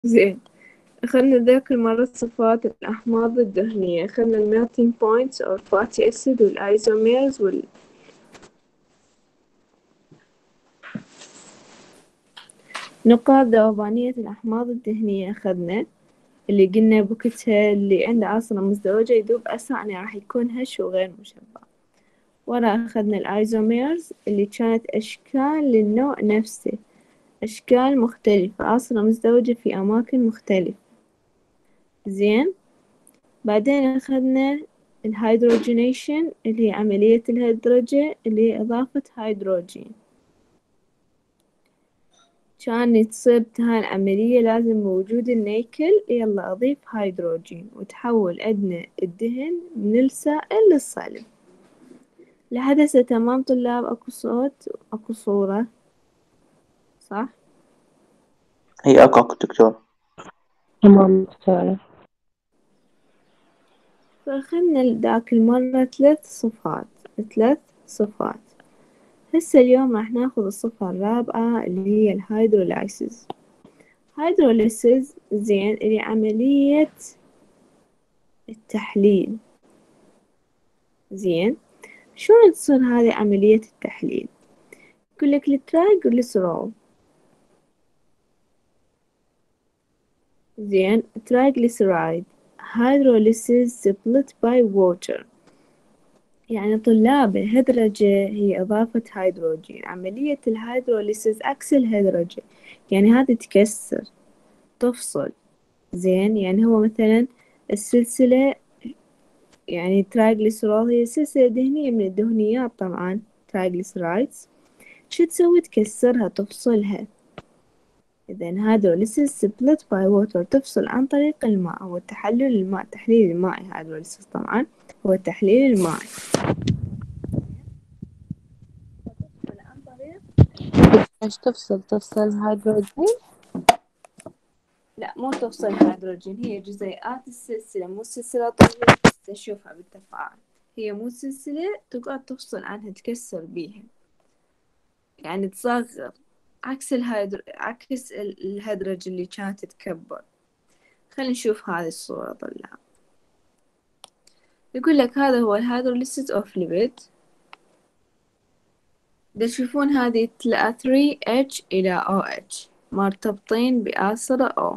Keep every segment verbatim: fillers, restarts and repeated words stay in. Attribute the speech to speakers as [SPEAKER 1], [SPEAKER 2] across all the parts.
[SPEAKER 1] زين. أخذنا ذاك المرة صفات الأحماض الدهنية، أخذنا الميلتينج بوينتس أو الفاتي أسيد والأيزوميرز وال نقاط ذوبانية الأحماض الدهنية. أخذنا اللي قلنا بوقتها اللي عنده عاصرة مزدوجة يذوب أسرع، يعني راح يكون هش وغير مشبع. ورا أخذنا الأيزوميرز اللي كانت أشكال للنوع نفسه، أشكال مختلفة، عاصرة مزدوجة في أماكن مختلفة. زين. بعدين أخذنا الهيدروجينيشن اللي هي عملية الهدرجة اللي هي إضافة هيدروجين. كان تصير هاي العملية لازم بوجود النيكل، يلا أضيف هيدروجين وتحول عندنا الدهن من السائل للصلب. لحد هسه تمام طلاب؟ أكو صوت أكو صورة صح؟
[SPEAKER 2] هي أكو أكو دكتور.
[SPEAKER 3] تمام دكتورة.
[SPEAKER 1] فأخذنا ذاك المرة ثلاث صفات ثلاث صفات. هسه اليوم راح ناخذ الصفة الرابعة اللي هي الهيدروليسيس. هيدروليسيس زين اللي عملية التحليل. زين. شلون تصير هذه عملية التحليل؟ يقولك الترايغليسرول. زين. ترايغليسرايد هيدروليسيس split by water. يعني طلاب الهدرجة هي إضافة هيدروجين. عملية الهيدروليسيس عكس الهدرجة، يعني هذه تكسر تفصل. زين. يعني هو مثلا السلسلة، يعني ترايغليسرول هي سلسلة دهنية من الدهنيات طبعا ترايغليسرايدز. شو تسوي؟ تكسرها تفصلها. إذن هيدروليسيس split by water، تفصل عن طريق الماء. هو التحلل الماء، التحليل المائي. هيدروليسيس طبعا هو التحليل المائي. تفصل عن طريق
[SPEAKER 3] ايش تفصل تفصل هيدروجين؟
[SPEAKER 1] لا مو تفصل هيدروجين، هي جزيئات السلسلة، مو سلسلة طويلة تشوفها بالتفاعل. هي مو سلسلة تقعد تفصل عنها تكسر بيها، يعني تصغر عكس الهيدر عكس ال- الهدرج اللي كانت تتكبر. خلينا نشوف هذه الصورة طلاب. يقول لك هذا هو الهيدروليسيس اوف ليبيد. تشوفون هذه ثلاثة اتش إلى أو اتش مرتبطين بآثرة O.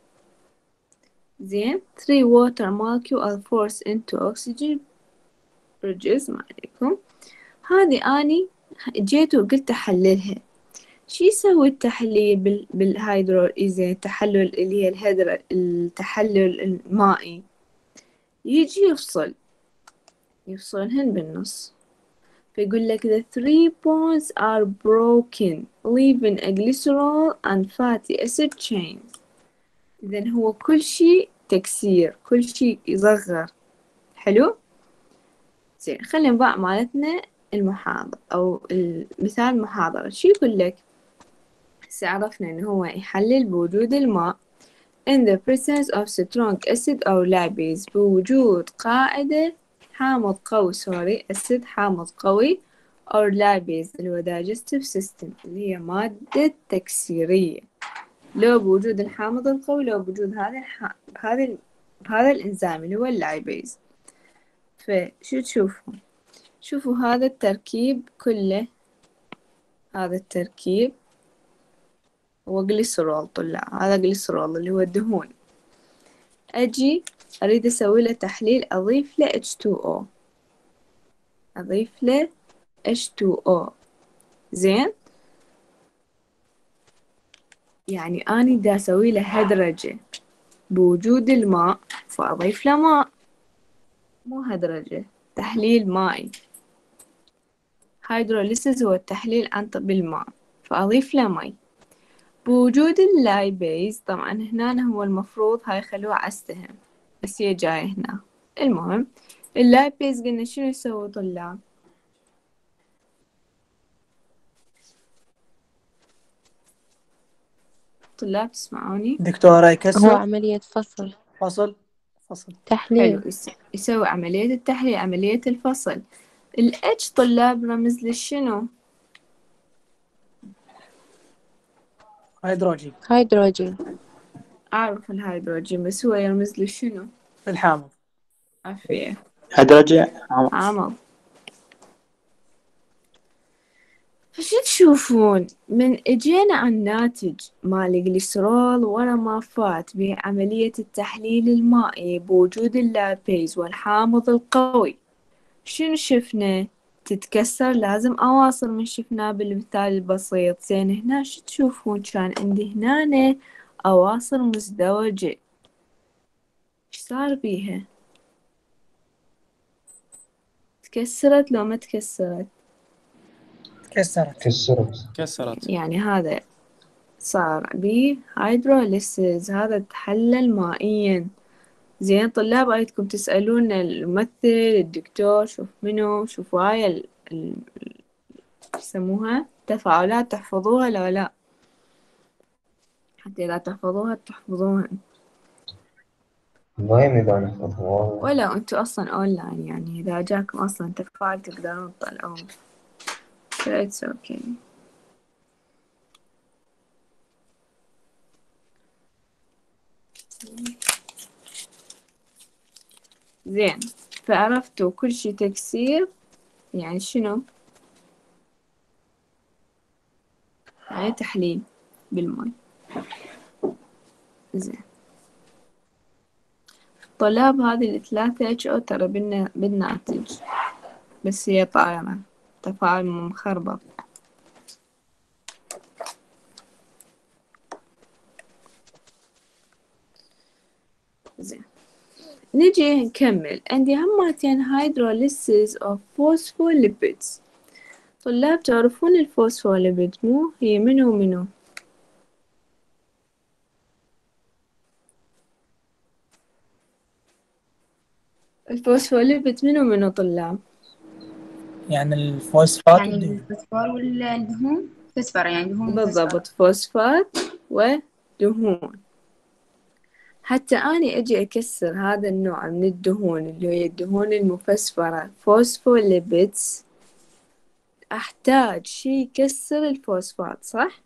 [SPEAKER 1] زين. three water molecule are forced into oxygen bridges. ما عليكم. هذه أني جيت وقلت أحللها. شي يسوي التحليل بال... بالهيدرو إذا التحلل اللي هي الهدر التحلل المائي، يجي يفصل يفصلهن بالنص. فيقول لك the three bonds are broken leaving a glycerol and fatty acid chains. إذن هو كل شي تكسير، كل شي يصغر. حلو. زين. خلينا نباع مالتنا المحاضرة أو المثال المحاضرة. شي يقول لك؟ هسه عرفنا إنه هو يحلل بوجود الماء in the presence of strong acid أو lipase، بوجود قاعدة حامض قوي سوري أسيد حامض قوي أو lipase اللي هو digestive system اللي هي مادة تكسيرية. لو بوجود الحامض القوي، لو بوجود هذا الح... هذا هذا الإنزيم اللي هو اللايبيز. فشو تشوفوا؟ شوفوا هذا التركيب كله، هذا التركيب هو جليسرول طلع، هذا جليسرول اللي هو الدهون. أجي أريد أسوي له تحليل، أضيف له إتش تو أو، أضيف له إتش تو أو. زين. يعني أني دا أسوي له هدرجة بوجود الماء، فأضيف له ماء، مو هدرجة، تحليل مائي. هيدروليسيس هو التحليل عن بالماء، فأضيف له مي. بوجود اللايبيز طبعا هنا هو المفروض هاي خلوها عالسهم، بس هي جاية هنا. المهم اللايبيز قلنا شنو يسوي طلاب؟ طلاب تسمعوني؟
[SPEAKER 2] دكتورة
[SPEAKER 3] هو
[SPEAKER 2] يكسر
[SPEAKER 3] عملية فصل
[SPEAKER 2] فصل فصل.
[SPEAKER 1] حلو.
[SPEAKER 3] تحليل.
[SPEAKER 1] يس- يسوي عملية التحليل، عملية الفصل. ال H طلاب رمز للشنو؟
[SPEAKER 2] هيدروجين.
[SPEAKER 3] هيدروجين.
[SPEAKER 1] أعرف الهيدروجين بس هو يرمز له شنو؟
[SPEAKER 2] الحامض.
[SPEAKER 1] عافية.
[SPEAKER 2] هيدروجين حامض.
[SPEAKER 1] عمل. فشو تشوفون من اجينا عن الناتج مال الجليسرول ورا ما فات بعملية التحليل المائي بوجود اللايبيز والحامض القوي، شنو شفنا؟ تتكسر لازم أواصر من شفناه بالمثال البسيط. زين هنا شو تشوفون؟ كان عندي هنا أواصر مزدوجة، ايش صار بيها؟ تكسرت لو ما تكسرت؟
[SPEAKER 2] كسرت.
[SPEAKER 4] كسرت.
[SPEAKER 5] كسرت.
[SPEAKER 1] يعني هذا صار بيه هيدروليسيز، هذا تحلل مائيا. زين طلاب أريدكم تسألون الممثل الدكتور شوف منو، شوفوا هاي ال ال- يسموها تفاعلات تحفظوها لو لا، حتى إذا تحفظوها تحفظوها
[SPEAKER 4] المهم يبقى نحفظها والله.
[SPEAKER 1] ولا أنتوا أصلا أونلاين، يعني إذا جاكم أصلا تفاعل تقدرون تطلعون. so it's okay. زين فعرفتوا كل شي تكسير يعني شنو؟ يعني تحليل بالماء. زين طلاب هذه الثلاثة اتش او ترى بالنا بالناتج، بس هي طائرة تفاعل مخربط. زين نجي نكمل. عندي همتين hydrolysis of phospholipids. طلاب تعرفون الفوسفوليبيد مو هي منو منو؟ الفوسفوليبيد منو منو طلاب؟
[SPEAKER 2] يعني الفوسفات
[SPEAKER 6] يعني
[SPEAKER 2] والدهون.
[SPEAKER 6] الفوسفور والدهون فسفر، يعني دهون وفسفر.
[SPEAKER 1] بالضبط فوسفات ودهون. حتى أني أجي أكسر هذا النوع من الدهون اللي هي الدهون المفسفرة فوسفوليبيدز، أحتاج شي يكسر الفوسفات صح؟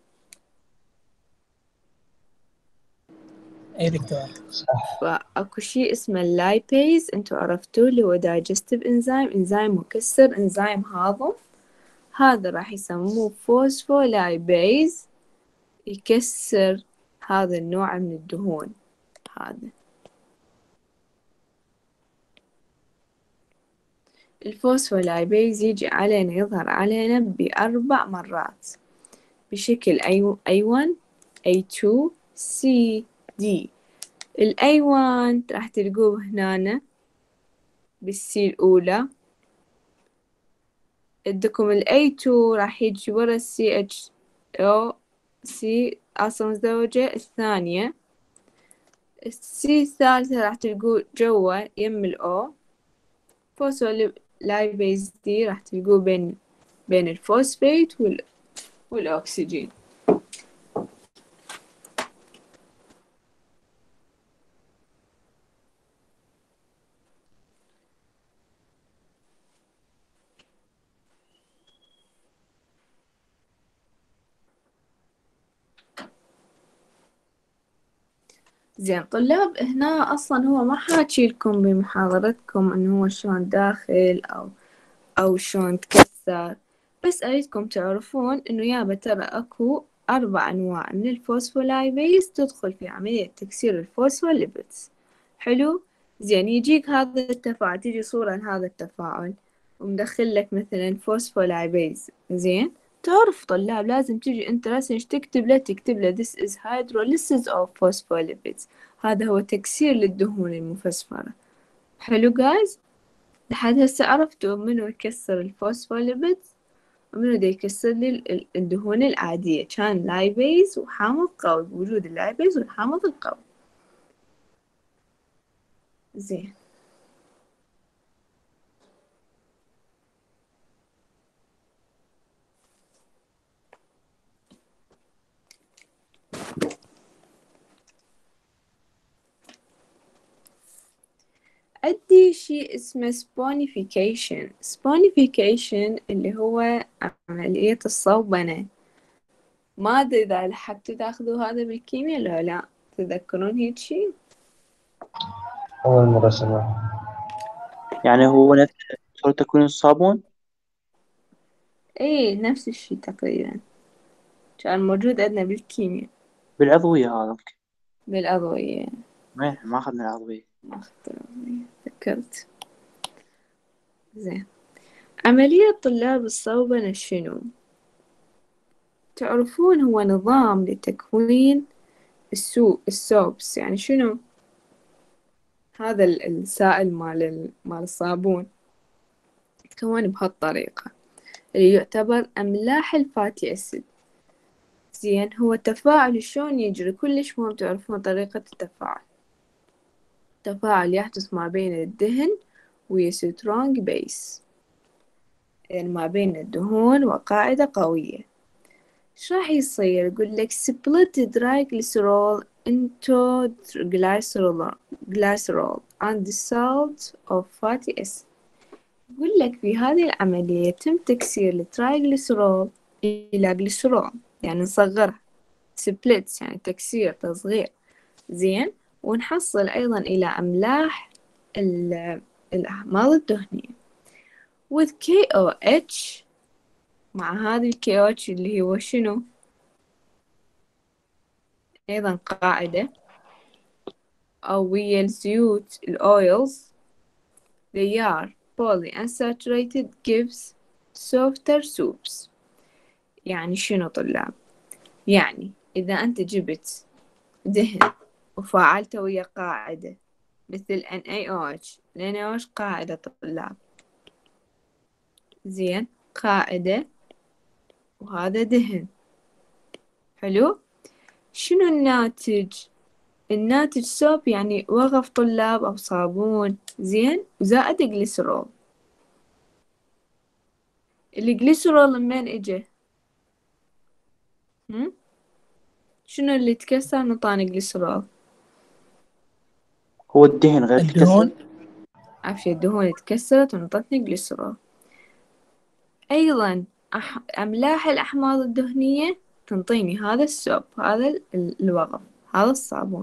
[SPEAKER 2] اي دكتور.
[SPEAKER 4] صح.
[SPEAKER 1] فأكو شي اسمه اللايبيز، انتو عرفتوه اللي هو digestive enzyme، انزيم مكسر، انزيم هاضم. هذا راح يسموه فوسفولايبيز، يكسر هذا النوع من الدهون. هذا الفوسفولايبيز يجي علينا يظهر علينا بأربع مرات بشكل إيه وان إيه تو سي دي. ال إيه وان راح تلقوه هنا بالسي الأولى، عندكم ال إيه تو راح يجي ورا ال سي إتش أو سي عاصمة مزدوجة الثانية. السي الثالثة راح تلقوه جوا يم الأو. فوسفولايبيز دي راح تلقوه بين بين الفوسفيت وال... والأكسجين. زين طلاب هنا أصلا هو ما حاكي لكم بمحاضرتكم إنه هو شلون داخل أو أو شلون تكسر، بس أريدكم تعرفون إنه يابا ترى أكو أربع أنواع من الفوسفولايبيز تدخل في عملية تكسير الفوسفوليبيدز. حلو. زين يجيك هذا التفاعل، تيجي صورة لهذا التفاعل ومدخل لك مثلا فوسفولايبيز. زين تعرف طلاب لازم تيجي انت راسا ايش تكتب له؟ تكتب له this is hydrolysis of phospholipids، هذا هو تكسير للدهون المفسفرة. حلو جايز، لحد هسه عرفتوا منو يكسر الفوسفوليبيدز ومنو دا يكسر لي ال- الدهون العادية. كان لايبيز وحامض قوي، بوجود اللايبيز والحامض القوي. زين عندي شي اسمه sponification. sponification اللي هو عملية الصوبنة. ما أدري إذا لحقتوا تاخذوا هذا بالكيمياء لو لا. تذكرون هيك شي؟
[SPEAKER 4] أول مرة سمعت.
[SPEAKER 2] يعني هو نفس صورة تكوين الصابون.
[SPEAKER 1] ايه نفس الشي تقريبا، كان موجود عندنا بالكيمياء.
[SPEAKER 2] بالعضوية هذا.
[SPEAKER 1] بالأضوية.
[SPEAKER 2] ما ما أخذنا العضوية.
[SPEAKER 1] ما أخذت الأضوية، ذكرت. زين، عملية طلاب الصوبنة شنو؟ تعرفون هو نظام لتكوين السو السوبس، يعني شنو؟ هذا ال- السائل مال ال- مال الصابون يتكون بهالطريقة اللي يعتبر أملاح الفاتي أسيد. زين، هو التفاعل شلون يجري؟ كلش مهم تعرفون طريقة التفاعل. تفاعل يحدث ما بين الدهن ويا سترونج بيس، يعني ما بين الدهون وقاعدة قوية. ايش راح يصير؟ يقول لك split triglycerol into glycerol glycerol and the salt of fatty acid. يقول لك في هذه العملية يتم تكسير الترايغليسرول إلى جليسرول، يعني نصغرها، سبليتس يعني تكسير تصغير. زين، ونحصل أيضا إلى أملاح الأحماض الدهنية with كي أو إتش. مع هذه ال كي أو إتش اللي هو شنو؟ أيضا قاعدة، أو ويا الزيوت الأويلز they are polyunsaturated gives softer soups. يعني شنو طلاب؟ يعني إذا أنت جبت دهن وفاعلته ويا قاعدة مثل إن إيه أو إتش، ال إن إيه أو إتش قاعدة طلاب، زين، قاعدة وهذا دهن، حلو. شنو الناتج؟ الناتج سوب، يعني وغف طلاب أو صابون، زين، وزائد جليسرول. الجليسرول من إجا؟ هم؟ شنو اللي تكسر نطاني جليسرول؟
[SPEAKER 2] هو الدهن غير الدهون. تكسر.
[SPEAKER 1] عفشة الدهون تكسرت ونطتني جليسرول. أيضا أح... أملاح الأحماض الدهنية تنطيني هذا السوب، هذا ال- الوغف، هذا الصابون.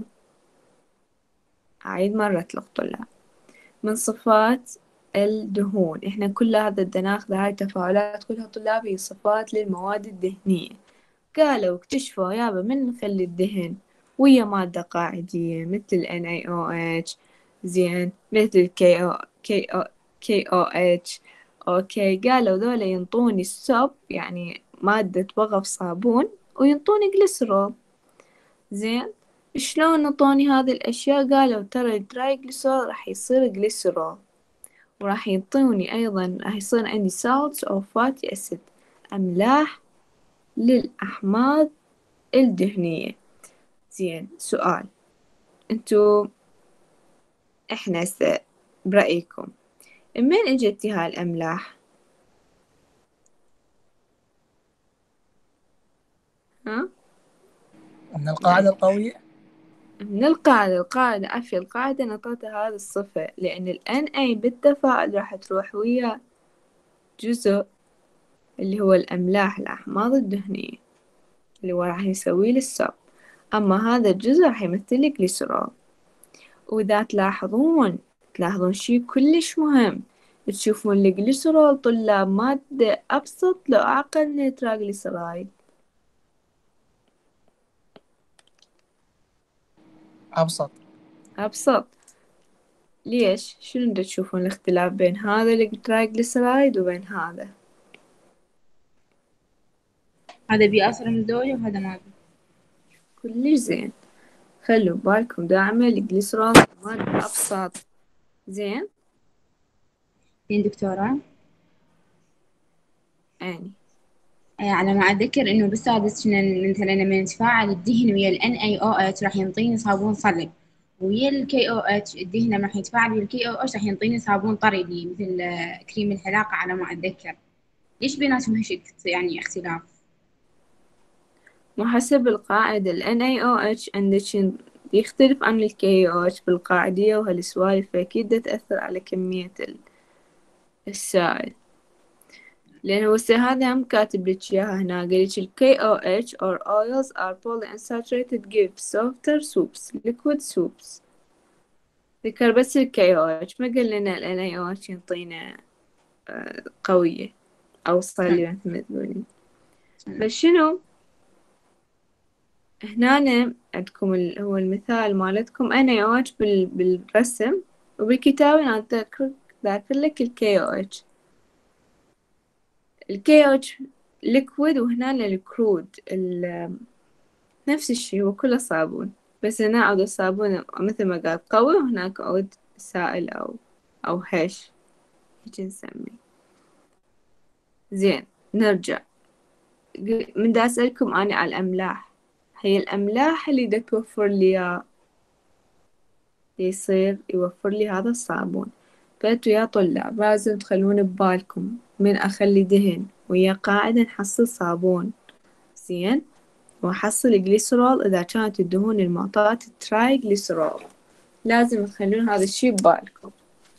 [SPEAKER 1] أعيد مرة للطلاب، من صفات الدهون، إحنا كل هذا بدنا ناخذ هاي التفاعلات كلها طلاب هي صفات للمواد الدهنية. قالوا اكتشفوا يابا من نخلي الدهن ويا مادة قاعدية مثل ال إن إيه أو إتش، زين، مثل ال كي أو كي أو كي أو إتش. أوكي، قالوا ذولا ينطوني السوب، يعني مادة وغف صابون، وينطوني جليسرول. زين، شلون نطوني هذه الأشياء؟ قالوا ترى الترايجليسرول راح يصير جليسرول، وراح ينطوني أيضا، راح يصير عندي salts أو fatty acid، أملاح للأحماض الدهنية. زين، سؤال، انتو احنا هسه برأيكم من اجتي هاي الأملاح؟ ها؟
[SPEAKER 2] من القاعدة القوية.
[SPEAKER 1] من القاعدة. القاعدة عفوا القاعدة نطتها هذه الصفة، لأن ال إن إيه بالتفاعل راح تروح ويا جزء اللي هو الأملاح الأحماض الدهنية اللي هو راح يسوي لي السب، أما هذا الجزء راح يمثل لي جليسرول. وإذا تلاحظون تلاحظون شي كلش مهم، تشوفون الجليسرول طلاب مادة أبسط لو أعقد من التراغليسرايد.
[SPEAKER 2] أبسط.
[SPEAKER 1] أبسط. ليش؟ شنو دا تشوفون الاختلاف بين هذا التراغليسرايد وبين هذا؟
[SPEAKER 6] هذا بي أصغر من الدولة وهذا ما بي.
[SPEAKER 1] كلش زين، خلوا بالكم دائما الجليسرول مادة أبسط. زين،
[SPEAKER 6] زين دكتورة،
[SPEAKER 1] يعني
[SPEAKER 6] آه، على ما أتذكر إنه بالسادس كنا مثلا لما نتفاعل الدهن ويا ال إن إيه أو إتش راح ينطيني صابون صلب، ويا ال كي أو إتش الدهن لما راح يتفاعل ويا ال كي أو إتش راح ينطيني صابون طري لي مثل آه، كريم الحلاقة على ما أتذكر. ليش بيناتهم هالشي يعني اختلاف؟
[SPEAKER 1] وحسب القاعدة ال إن إيه أو إتش عندك يختلف عن ال كي أو إتش بالقاعدية، وهالسوالف أكيد تأثر على كمية السائل. لأن هو السي هذا هم كاتب لك إياها هنا، قال لك ال K O H or oils are polyunsaturated give softer soups liquid soups. ذكر بس ال K O H، ما قال لنا ال N A O H ينطينا آه، قوية أو صلبة مثل ما تقولين. بس شنو هنا عندكم ال... هو المثال مالتكم N A O H بال... بالرسم، وبالكتابة أنا ذاكر ذاكر لك ال K O H. ال K O H liquid، وهنا الكرود ال... نفس الشي، هو كله صابون، بس هنا عود الصابون مثل ما قال قوي، وهناك عود سائل أو أو هش هيجي نسميه. زين نرجع، من دا أسألكم أنا على الأملاح، هي الأملاح اللي دا توفر لي يصير يوفر لي هذا الصابون. فأنتوا يا طلاب لازم تخلون ببالكم من أخلي دهن ويا قاعدة نحصل صابون زين، وأحصل جليسرول إذا كانت الدهون المعطاة تراي جليسرول، لازم تخلون هذا الشي ببالكم.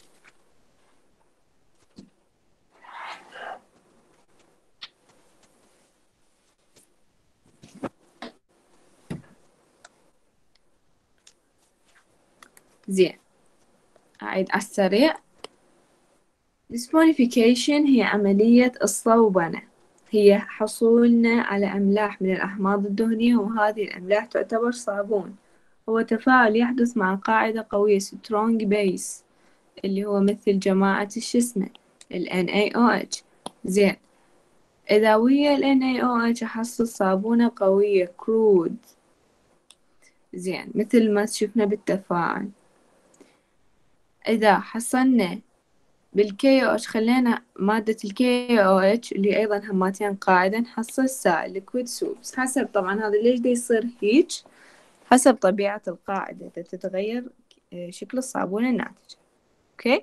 [SPEAKER 1] زين أعيد على السريع. السبونيفيكيشن هي عملية الصوبنة، هي حصولنا على أملاح من الأحماض الدهنية، وهذه الأملاح تعتبر صابون. هو تفاعل يحدث مع قاعدة قوية strong base اللي هو مثل جماعة الشسمة ال N A O H. زين إذا ويا ال N A O H أحصل صابونة قوية crude، زين مثل ما شفنا بالتفاعل. إذا حصلنا بالكي او اتش خلينا مادة الكي او اتش اللي أيضا هماتين قاعدة نحصل سائل liquid soups، حسب طبعا هذا ليش دا يصير هيج، حسب طبيعة القاعدة تتغير شكل الصابون الناتج. اوكي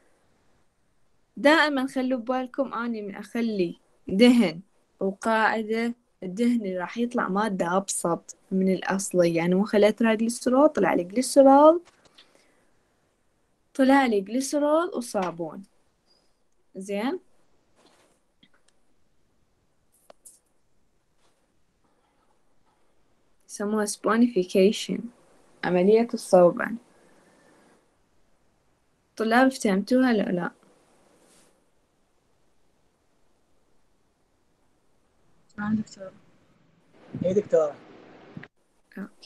[SPEAKER 1] دائما خلوا ببالكم اني من اخلي دهن وقاعدة، الدهن اللي راح يطلع مادة ابسط من الاصلي، يعني مو خليت لها جليسرول طلع لي جليسرول طلع لي جليسرول وصابون. زين يسموها sponification، عملية الصوبان. طلاب افتهمتوها لو لا؟
[SPEAKER 6] تمام دكتورة.
[SPEAKER 5] ايه دكتورة.
[SPEAKER 1] اوكي.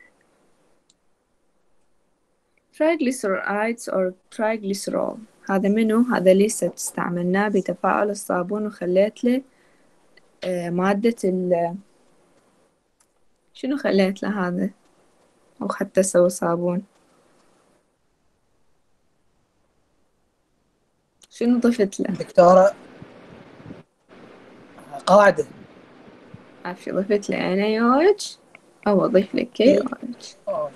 [SPEAKER 1] triglycerides or triglycerol هذا منو؟ هذا لسه استعملناه بتفاعل الصابون وخليت له آه مادة ال شنو خليت له هذا، أو حتى سوى صابون، شنو ضفت له؟
[SPEAKER 5] دكتورة قاعدة.
[SPEAKER 1] عارفة ضفت له N A O H أو أضيف له K O H.
[SPEAKER 5] أوه.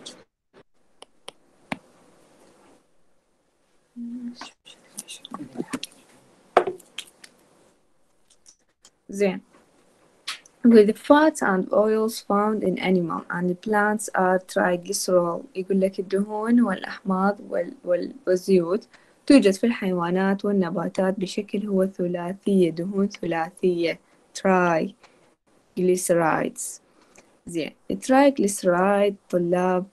[SPEAKER 1] زين with fats and oils found in animal and plants are triglycerol. يقول لك الدهون والأحماض وال... وال... والزيوت توجد في الحيوانات والنباتات بشكل هو ثلاثية، دهون ثلاثية triglycerides. زين الترايجليسرايد طلاب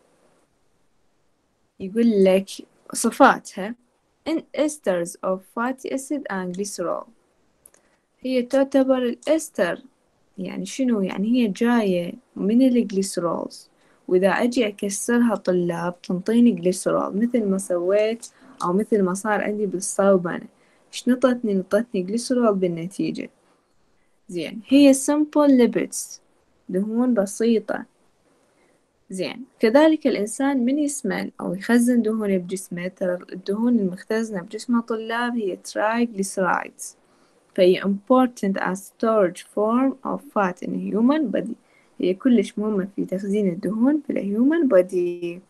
[SPEAKER 1] يقول لك صفاتها in esters of fatty acid and glycerol، هي تعتبر الإستر، يعني شنو يعني هي جاية من الجليسرولز، وإذا أجي أكسرها طلاب تنطيني جليسرول مثل ما سويت أو مثل ما صار عندي بالصوبنة. إيش نطتني؟ نطتني جليسرول بالنتيجة. زين هي simple lipids، دهون بسيطة. زين كذلك الإنسان من يسمن أو يخزن دهون بجسمه، ترى الدهون المختزنة بجسمه طلاب هي triglycerides، فهي important as storage form of fat in human body، هي كلش مهمة في تخزين الدهون في الهيومن body.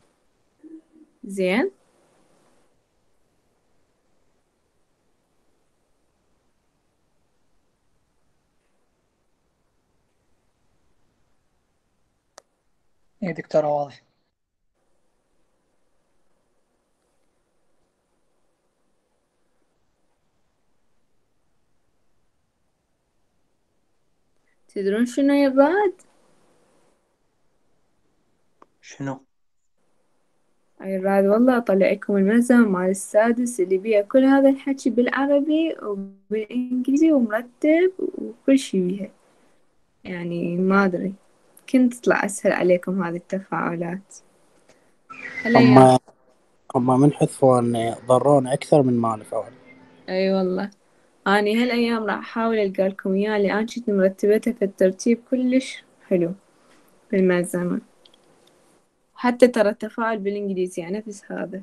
[SPEAKER 1] زين
[SPEAKER 5] ايه دكتورة واضح.
[SPEAKER 1] تدرون شنو يا بعد؟
[SPEAKER 2] شنو؟
[SPEAKER 1] أي بعد والله أطلع لكم الملزمة مال السادس اللي بيها كل هذا الحكي بالعربي وبالإنجليزي ومرتب وكل شي بيها، يعني ما أدري، كنت تطلع أسهل عليكم هذه التفاعلات هالأيام.
[SPEAKER 7] هم هم من حذفون ضرون أكثر من ما نفعون.
[SPEAKER 1] أي والله أني هالأيام راح أحاول ألقى لكم إياه اللي أنا كنت مرتبتها في الترتيب كلش حلو بالملزمة، حتى ترى التفاعل بالإنجليزي يعني نفس هذا،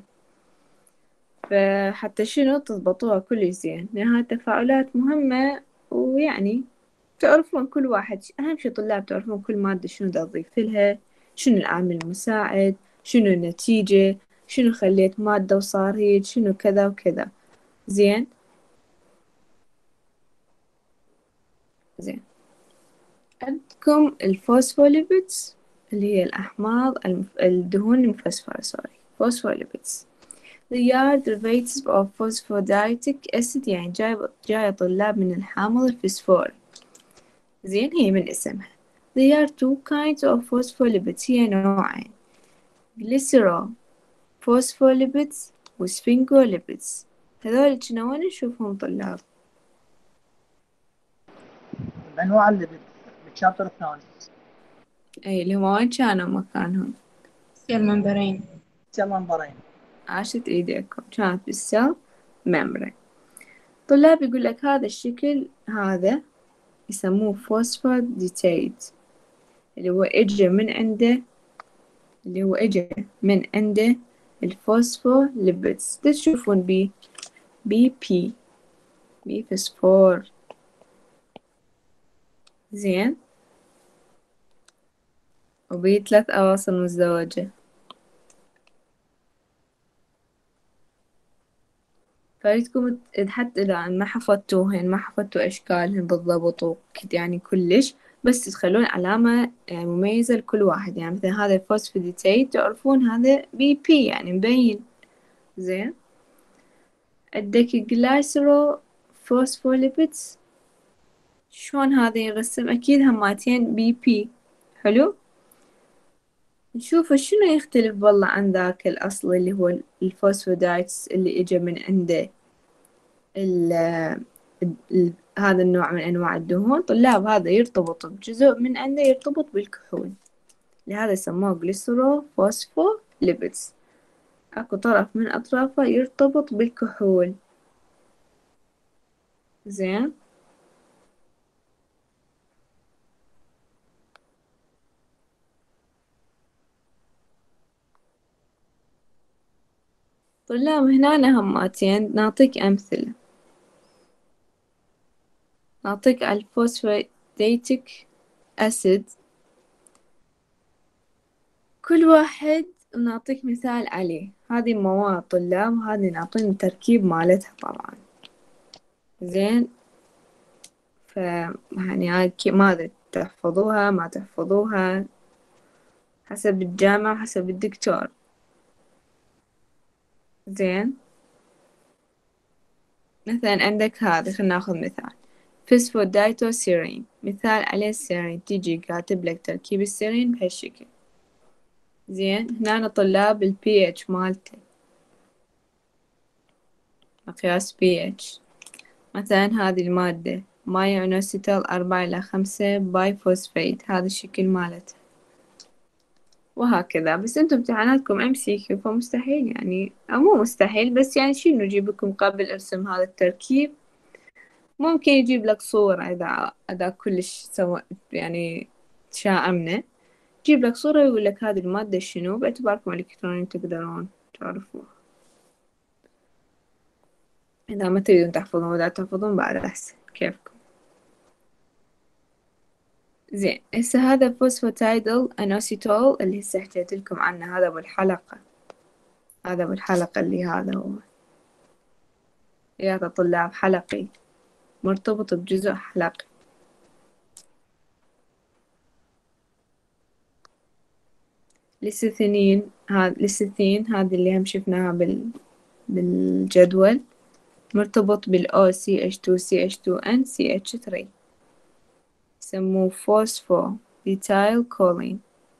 [SPEAKER 1] فحتى شنو تضبطوها كلش زين لأن هاي التفاعلات مهمة، ويعني تعرفون كل واحد أهم شي طلاب تعرفون كل مادة شنو دا تضيف لها، شنو العامل المساعد، شنو النتيجة، شنو خليت مادة وصار هيك، شنو كذا وكذا. زين زين عندكم الفوسفوليبيدز اللي هي الأحماض المف... الدهون المفسفرة سوري فوسفوليبيدز. They are derivatives of phosphodiatic acid، يعني جاي جاي طلاب من الحامض الفسفوري. زين هي من اسمها. They are two kinds of phospholipids، هي نوعين glycerol phospholipids و sphingolipids. هذول كنا وين نشوفهم طلاب؟
[SPEAKER 5] الأنواع اللي بالشابتر الثاني.
[SPEAKER 1] أي اللي هما وين كانوا مكانهم؟
[SPEAKER 6] سيل ممبرين.
[SPEAKER 5] سيل ممبرين.
[SPEAKER 1] عاشت إيديكم، كانت بالسيل ممبرين. طلاب يقول لك هذا الشكل هذا يسموه فوسفوديتايد، اللي هو إجا من عنده اللي هو إجا من عنده الفوسفوليبيدز. تشوفون بي بي بي بي فسفور. زين وبي ثلاث أواصر مزدوجة. فأريدكم حتى إذا ما حفظتوهن ما حفظتوا أشكالهن بالضبط وكد يعني كلش، بس تخلون علامة يعني مميزة لكل واحد، يعني مثلا هذا الفوسفوديتايد تعرفون هذا بي بي يعني مبين. زين عندك الجلايسرو فوسفوليبيدز، شلون هذا ينرسم؟ أكيد هماتين بي بي. حلو، نشوف شنو يختلف والله عن ذاك الأصل اللي هو الفوسفودايتس اللي إجا من عنده ال ال هذا النوع من أنواع الدهون. طلاب هذا يرتبط بجزء من عنده يرتبط بالكحول، لهذا سموه جليسرو فوسفوليبيدز. أكو طرف من أطرافه يرتبط بالكحول. زين طلاب هنا هماتين نعطيك أمثلة. نعطيك الفوسفوديتيك أسيد، كل واحد ونعطيك مثال عليه. هذه مواد طلاب، هذه نعطينا التركيب مالتها طبعا. زين ف يعني هاي ما أدري تحفظوها ما تحفظوها حسب الجامعة حسب الدكتور. زين مثلا عندك هذا، خلينا ناخذ مثال فسفودايتوسيرين، مثال عليه السيرين، تيجي كاتب لك تركيب السيرين بهالشكل. زين هنا طلاب ال pH مالته، مقياس pH. مثلا هذه المادة ماي انوسيتال أربعة إلى خمسة باي فوسفيت، هذا الشكل مالته، وهكذا. بس انتم امتحاناتكم ام سي كيو فمستحيل يعني، او مو مستحيل بس يعني شنو يجيب لكم قبل ارسم هذا التركيب. ممكن يجيب لك صورة إذا إذا كلش سوا يعني تشائمنا، يجيب لك صورة ويقول لك هذه المادة شنو، باعتباركم إلكترونيين تقدرون تعرفوها. إذا ما تريدون تحفظون وإذا تحفظون بعد أحسن كيفكم. زين هسه هذا فوسفاتايدل أنوسيتول اللي هسه حكيت لكم عنه، هذا بالحلقة، هذا بالحلقة اللي هذا هو يا طلاب حلقي، مرتبط بجزء حلقي. ليستين هذا ليستين هذه اللي هم شفناها بال بالجدول، مرتبط بال O C H two C H two N C H three. يسموه فوسفو بيتايل كولين.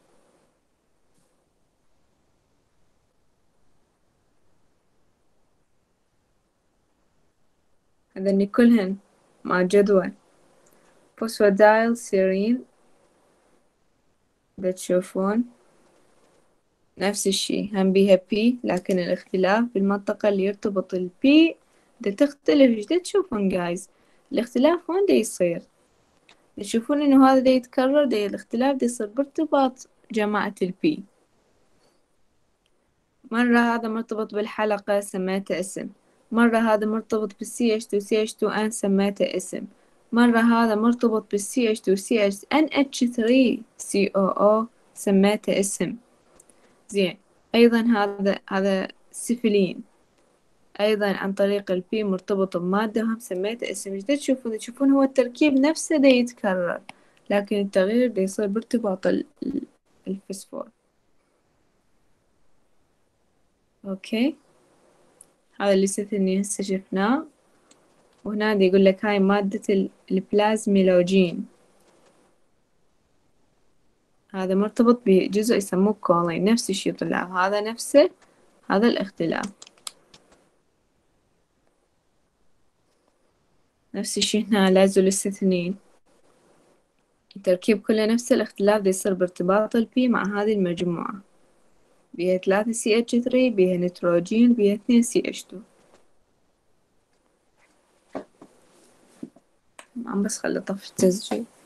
[SPEAKER 1] هذني كلهن مع جدول فوسفودايل سيرين، بتشوفون نفس الشي هم بيها بي، لكن الاختلاف بالمنطقة اللي يرتبط البي دا تختلف. ايش دا تشوفون جايز؟ الاختلاف وين دا يصير؟ تشوفون انه هذا دا يتكرر، دا الاختلاف دا يصير بارتباط جماعة البي. مرة هذا مرتبط بالحلقة سميته اسم، مرة هذا مرتبط بالسي اتش تو سي اتش تو ان سميته اسم، مرة هذا مرتبط بالسي اتش تو سي اتش ان اتش ثري سي او او سميته اسم. زين، أيضا هذا هذا سفلين أيضا عن طريق البي مرتبط بمادة وهم سميته اسم. ايش دا تشوفون؟ تشوفون هو التركيب نفسه دا يتكرر، لكن التغيير دا يصير بارتباط الفسفور. اوكي، هذا اللي ستني هسه شفناه. وهنا دا يقول لك هاي مادة البلازميلوجين، هذا مرتبط بجزء يسموه كولين. نفس الشي طلع، هذا نفسه، هذا الاختلاف. نفس الشي هنا لازوليستينين، التركيب كله نفس الاختلاف دا يصير بارتباط البي مع هذه المجموعة، بيها ثلاثة سي اتش ثري، بيها نيتروجين، بيها اثنين سي اتش تو. عم بس خلي طفي التسجيل.